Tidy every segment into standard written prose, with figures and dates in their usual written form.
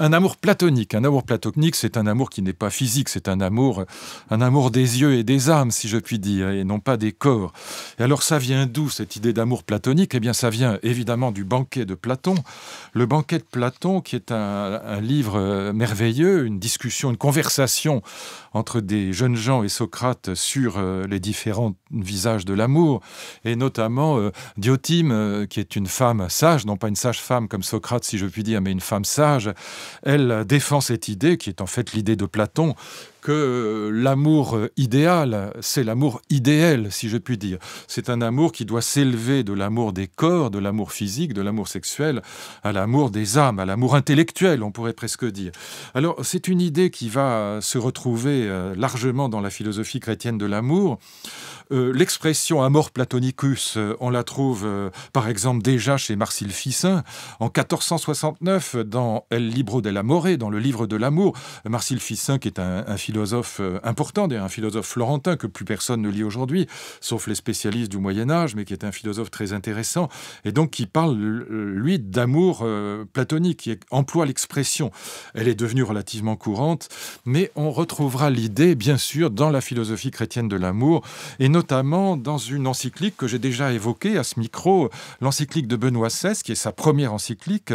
Un amour platonique. Un amour platonique, c'est un amour qui n'est pas physique, c'est un amour des yeux et des âmes, si je puis dire, et non pas des corps. Et alors, ça vient d'où, cette idée d'amour platonique? Eh bien, ça vient évidemment du banquet de Platon. Le banquet de Platon, qui est un livre merveilleux, une discussion, une conversation entre des jeunes gens et Socrate sur les différents visages de l'amour, et notamment Diotime, qui est une femme sage, non pas une sage femme comme Socrate, si je puis dire, mais une femme sage. Elle défend cette idée, qui est en fait l'idée de Platon, que l'amour idéal, c'est l'amour idéal, si je puis dire. C'est un amour qui doit s'élever de l'amour des corps, de l'amour physique, de l'amour sexuel, à l'amour des âmes, à l'amour intellectuel, on pourrait presque dire. Alors, c'est une idée qui va se retrouver largement dans la philosophie chrétienne de l'amour. L'expression amor platonicus, on la trouve par exemple déjà chez Marcille Ficin en 1469 dans El Libro dell'Amore, dans le livre de l'amour. Marcille Ficin, qui est un philosophe important, un philosophe florentin que plus personne ne lit aujourd'hui, sauf les spécialistes du Moyen-Âge, mais qui est un philosophe très intéressant, et donc qui parle, lui, d'amour platonique, qui emploie l'expression. Elle est devenue relativement courante, mais on retrouvera l'idée, bien sûr, dans la philosophie chrétienne de l'amour, et notamment dans une encyclique que j'ai déjà évoquée à ce micro, l'encyclique de Benoît XVI, qui est sa première encyclique,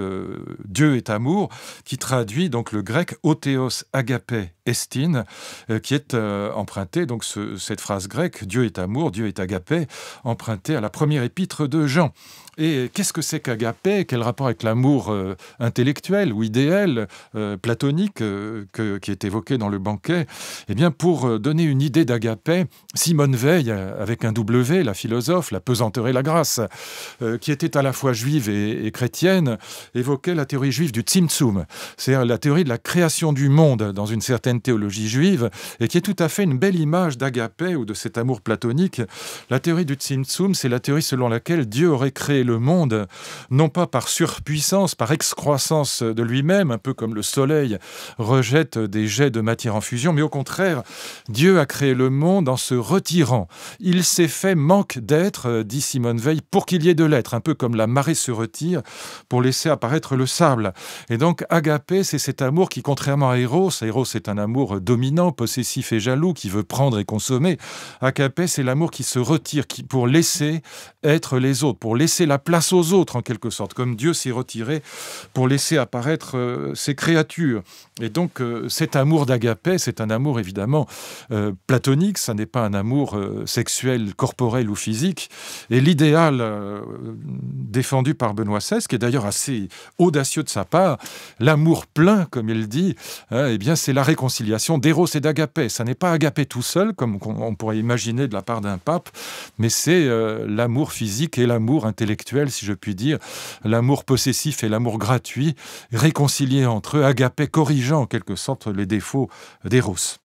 Dieu est amour, qui traduit donc le grec Othéos agapé estin, qui est emprunté, donc cette phrase grecque, Dieu est amour, Dieu est agapé, empruntée à la première épître de Jean. Et qu'est-ce que c'est qu'agapé? Quel rapport avec l'amour intellectuel ou idéal, platonique, qui est évoqué dans le banquet? Eh bien, pour donner une idée d'agapé, Simone Veil, avec un W, la philosophe, la pesanteur et la grâce, qui était à la fois juive et chrétienne, évoquait la théorie juive du Tzimtzum, c'est-à-dire la théorie de la création du monde dans une certaine théologie juive, et qui est tout à fait une belle image d'agapé ou de cet amour platonique. La théorie du Tzimtzum, c'est la théorie selon laquelle Dieu aurait créé le monde, non pas par surpuissance, par excroissance de lui-même, un peu comme le soleil rejette des jets de matière en fusion, mais au contraire, Dieu a créé le monde en se retirant. Il s'est fait manque d'être, dit Simone Veil, pour qu'il y ait de l'être, un peu comme la marée se retire pour laisser apparaître le sable. Et donc, agapé, c'est cet amour qui, contrairement à Eros est un amour dominant, possessif et jaloux, qui veut prendre et consommer. Agapé, c'est l'amour qui se retire, pour laisser être les autres, pour laisser la place aux autres, en quelque sorte, comme Dieu s'est retiré pour laisser apparaître ses créatures. Et donc, cet amour d'agapé, c'est un amour évidemment platonique, ça n'est pas un amour sexuel, corporel ou physique. Et l'idéal défendu par Benoît XVI, qui est d'ailleurs assez audacieux de sa part, l'amour plein, comme il dit, eh bien, c'est la réconciliation d'Eros et d'agapé. Ça n'est pas agapé tout seul, comme on pourrait imaginer de la part d'un pape, mais c'est l'amour physique et l'amour intellectuel, si je puis dire, l'amour possessif et l'amour gratuit, réconciliés entre eux, agapé corrigeant en quelque sorte les défauts d'Eros.